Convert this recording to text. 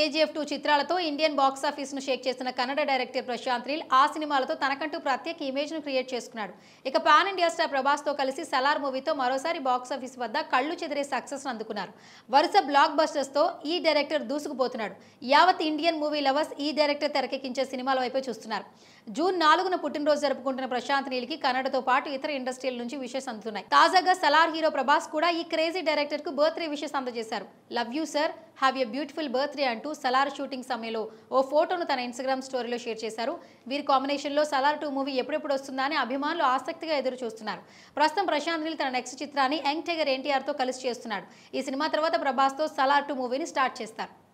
KGF 2 చిత్రాలతో Indian box office ను షేక్ చేసిన కన్నడ డైరెక్టర్ ప్రశాంత్ నీల్ ఆ సినిమాలతో తనకంటూ ప్రత్యేక ఇమేజ్ ను క్రియేట్ చేసుకున్నాడు. ఇక పాన్ ఇండియా స్టార్ ప్రభాస్ తో కలిసి సలార్ మూవీతో మరోసారి బాక్స్ ఆఫీస్ వద్ద కళ్ళు చెదిరే సక్సెస్ అందుకున్నారు. వరుస బ్లాక్ బస్టర్స్ తో ఈ డైరెక్టర్ దూసుకుపోతున్నాడు. యావత్ ఇండియన్ మూవీ లవర్స్ ఈ డైరెక్టర్ తెరకెక్కించే సినిమాల వైపే చూస్తున్నారు. జూన్ 4న పుట్టినరోజు జరుపుకుంటున్న ప్రశాంత్ నీల్ కి కన్నడతో పాటు ఇతర ఇండస్ట్రీల నుంచి విషెస్ అందుతున్నాయి. తాజాగా సలార్ హీరో ప్రభాస్ కూడా ఈ క్రేజీ డైరెక్టర్ కు బర్త్డే విషెస్ అందజేశారు. Love you sir, have a beautiful birthday అంటూ సలార్ షూటింగ్ సమయంలో ఓ ఫోటోను తన ఇన్స్టాగ్రామ్ స్టోరీలో షేర్ చేశారు. వీరి కాంబినేషన్లో సలార్ 2 మూవీ ఎప్పుడెప్పుడు వస్తుందా అని అభిమానులు ఆసక్తిగా ఎదురు చూస్తున్నారు. ప్రస్తుతం ప్రశాంత్ నీల్ తన నెక్స్ట్ చిత్రాన్ని యంగ్ టైగర్ ఎన్టీఆర్ తో కలిసి చేస్తున్నాడు. ఈ సినిమా తర్వాత ప్రభాస్ తో సలార్ 2 మూవీని స్టార్ట్ చేస్తారు.